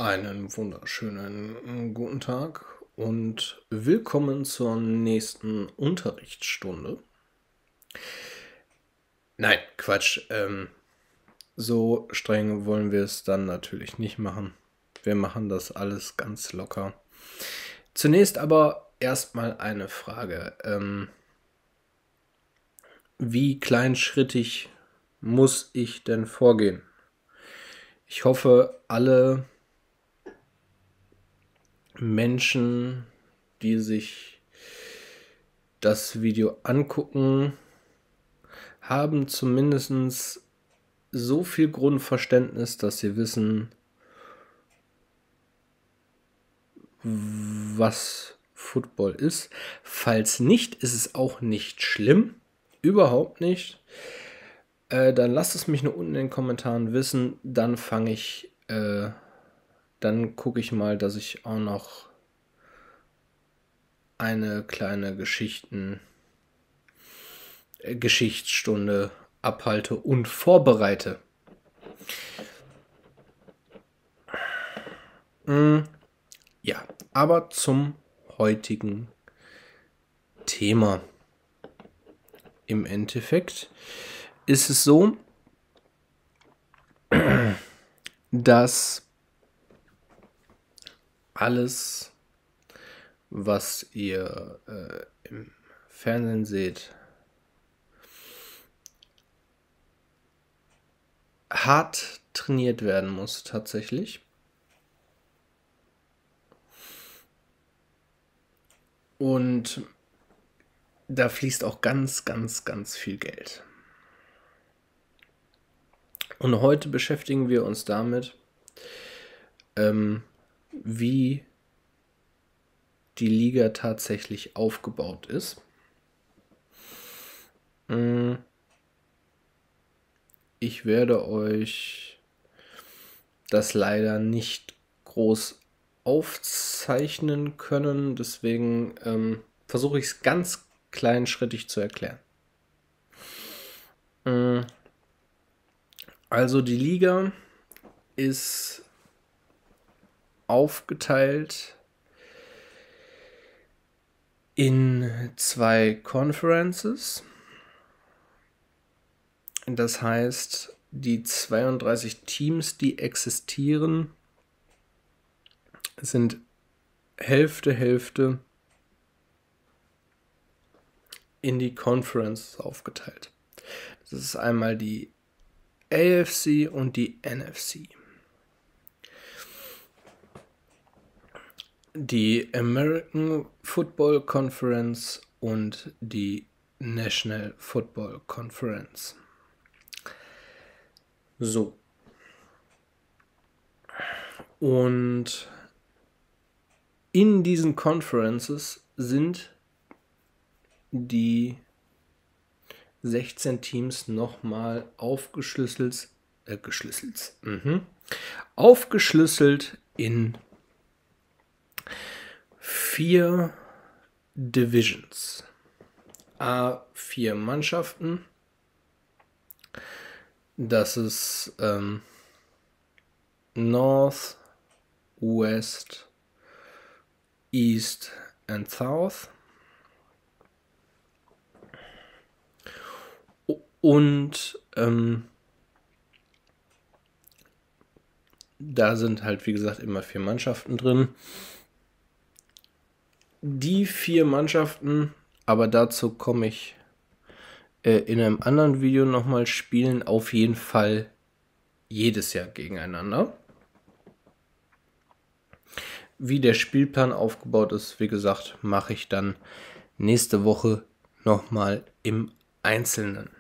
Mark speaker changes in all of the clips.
Speaker 1: Einen wunderschönen guten Tag und willkommen zur nächsten Unterrichtsstunde. Nein, Quatsch. So streng wollen wir es dann natürlich nicht machen. Wir machen das alles ganz locker. Zunächst aber erstmal eine Frage. Wie kleinschrittig muss ich denn vorgehen? Ich hoffe, alle Menschen, die sich das Video angucken, haben zumindest so viel Grundverständnis, dass sie wissen, was Football ist. Falls nicht, ist es auch nicht schlimm. Überhaupt nicht. Dann lasst es mich nur unten in den Kommentaren wissen. Dann gucke ich mal, dass ich auch noch eine kleine Geschichtsstunde abhalte und vorbereite. Ja, aber zum heutigen Thema. Im Endeffekt ist es so, dass alles, was ihr im Fernsehen seht, hart trainiert werden muss tatsächlich. Und da fließt auch ganz, ganz, ganz viel Geld. Und heute beschäftigen wir uns damit, wie die Liga tatsächlich aufgebaut ist. Ich werde euch das leider nicht groß aufzeichnen können, deswegen versuche ich es ganz kleinschrittig zu erklären. Also die Liga ist aufgeteilt in 2 Conferences. Das heißt, die 32 Teams, die existieren, sind Hälfte in die Conferences aufgeteilt. Das ist einmal die AFC und die NFC. Die American Football Conference und die National Football Conference. So. Und in diesen Conferences sind die 16 Teams nochmal aufgeschlüsselt in 4 Divisions. 4 Mannschaften. Das ist North, West, East and South. Und da sind halt, wie gesagt, immer 4 Mannschaften drin. Die 4 Mannschaften, aber dazu komme ich in einem anderen Video nochmal, spielen auf jeden Fall jedes Jahr gegeneinander. Wie der Spielplan aufgebaut ist, wie gesagt, mache ich dann nächste Woche nochmal im Einzelnen.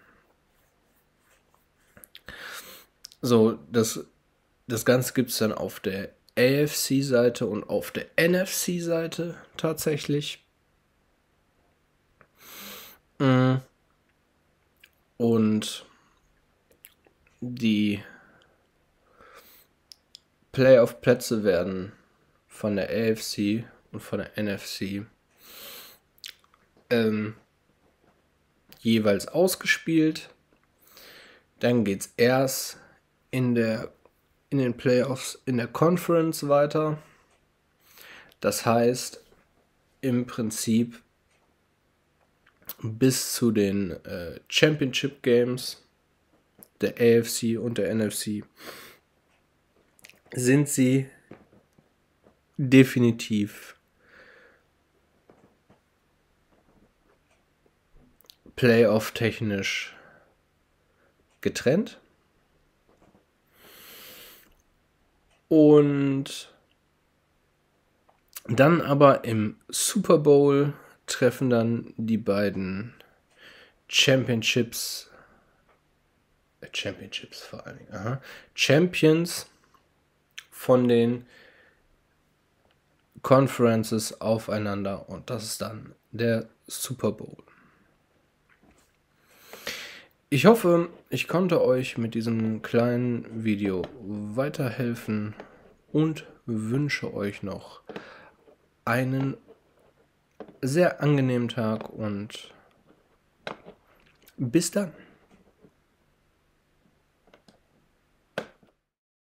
Speaker 1: So, das Ganze gibt es dann auf der AFC-Seite und auf der NFC-Seite tatsächlich. Und die Playoff-Plätze werden von der AFC und von der NFC jeweils ausgespielt. Dann geht es erst in der in den Playoffs in der Conference weiter. Das heißt, im Prinzip bis zu den Championship Games der AFC und der NFC sind sie definitiv Playoff-technisch getrennt. Und dann aber im Super Bowl treffen dann die beiden Champions vor allen Dingen, Champions von den Conferences aufeinander und das ist dann der Super Bowl. Ich hoffe, ich konnte euch mit diesem kleinen Video weiterhelfen und wünsche euch noch einen sehr angenehmen Tag und bis dann.